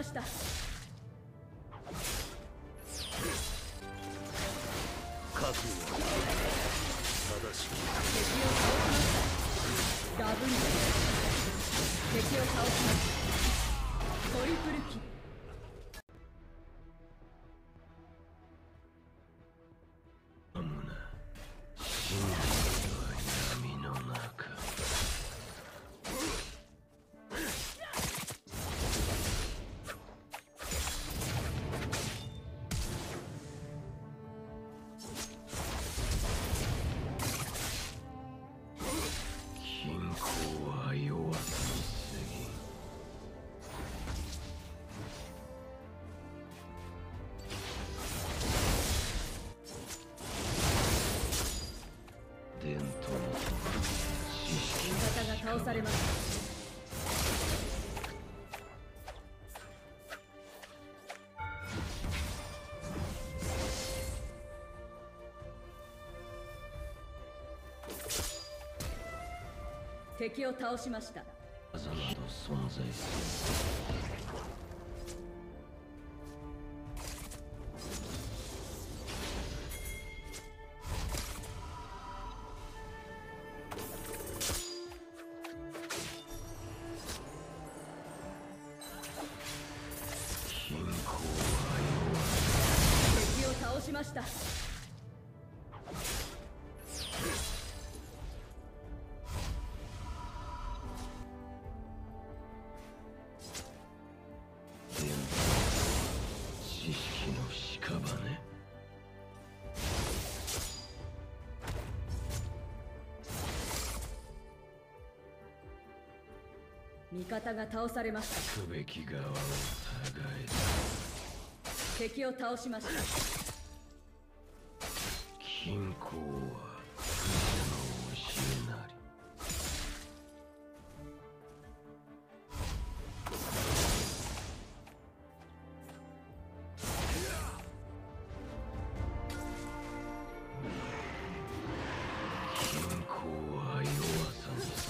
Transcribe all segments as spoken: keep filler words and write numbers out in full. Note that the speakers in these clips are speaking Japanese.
ました。 覚悟は正しく。 敵を倒しました。ダブルで敵を倒しました。トリプルキル。倒されました。敵を倒しました。 技など存在する。 しました。 知識の屍。 味方が倒されました。 行くべき側を互え。 敵を倒しました。 均衡は愚者の教えなり。均衡は弱さにす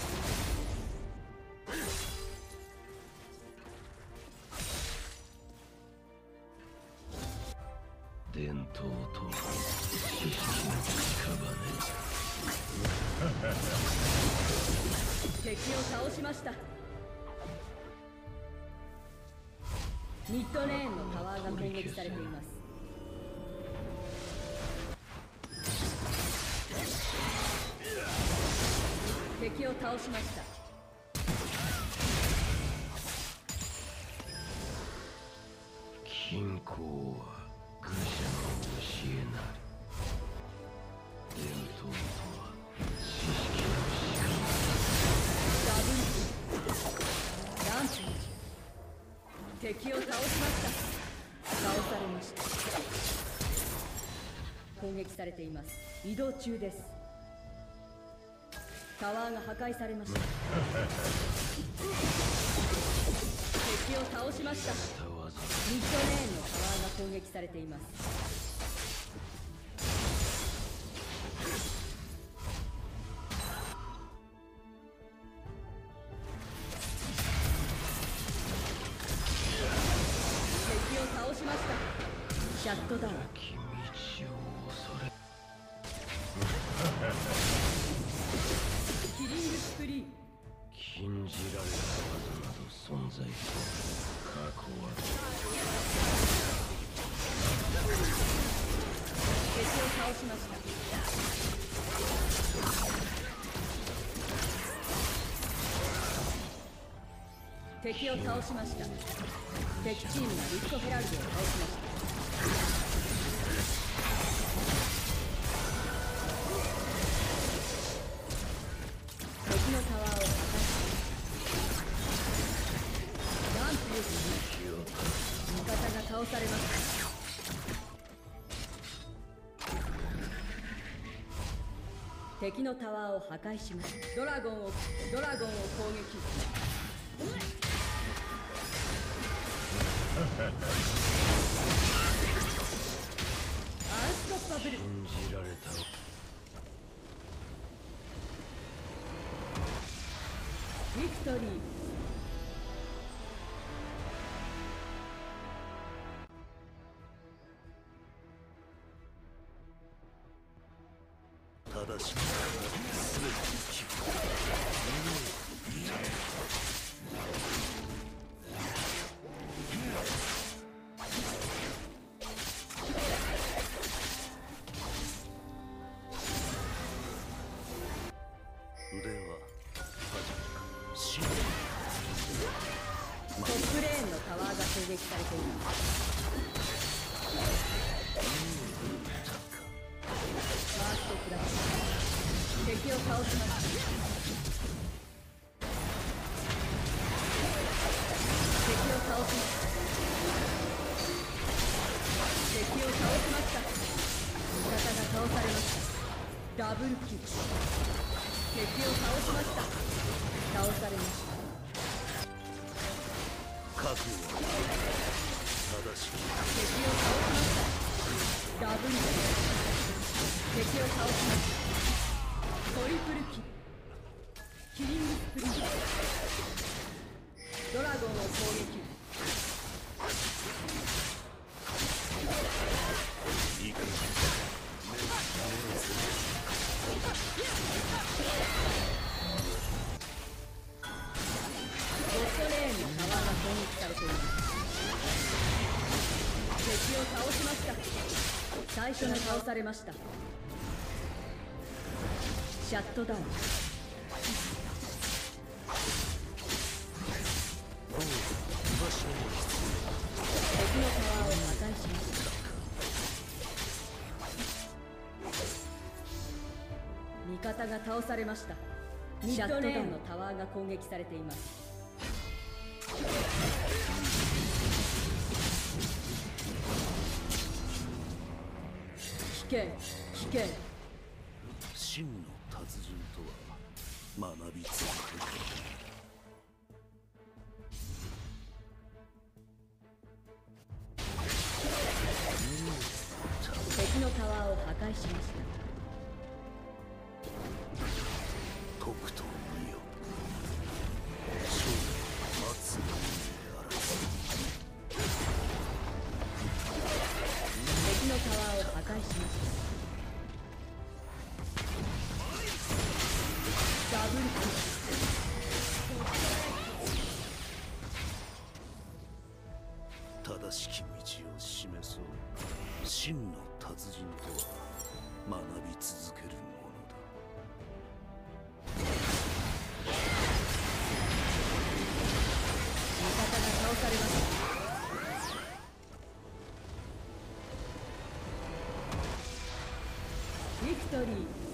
る。伝統と知識の敵を倒しました。ミッドレーンのタワーが攻撃されています。敵を倒しました。 均衡は愚者の教えなり。伝統とは知識のダブルランプ敵を倒しました。倒されました。攻撃されています。移動中です。タワーが破壊されました。敵を倒しました。ミッドレーンのタワーが攻撃されています。シャットダウン。キリングスプリー。 禁じられた技など存在する。過去は敵を倒しました。敵を倒しました。敵チームがリフトヘラルドを倒しました。敵のタワーを破壊し、なんという味方が倒されました。敵のタワーを破壊します。ドラゴンをドラゴンを攻撃。アンストッパブル。 禁じられた。 ビクトリー。 では始めか。 トップレーンのタワーが攻撃されています。ファーストクラッシュ、敵を倒しました。敵を倒しました。敵を倒しました。味方が倒されました。ダブルキル。敵を倒しました。倒されました。 覚悟は正しき。 敵を倒しました。ダブルキル。敵を倒しました。トリプルキル。キリングスプリント。ドラゴンを攻撃。 いいか。 ボットレーンのタワーが攻撃されています。敵を倒しました。最初に倒されました。シャットダウン。敵のタワーを破壊しました。味方が倒されました。ミッドレーンのタワーが攻撃されています。危険、危険。 真の達人とは学び続ける。 敵のタワーを破壊しました。 とくと見よ。勝利待つのみであらず。 敵のタワーを破壊しました。ダブルキル。 正しき道を示そう。真の達人とは学び続けるものだ。 味方が倒されました。ビクトリー。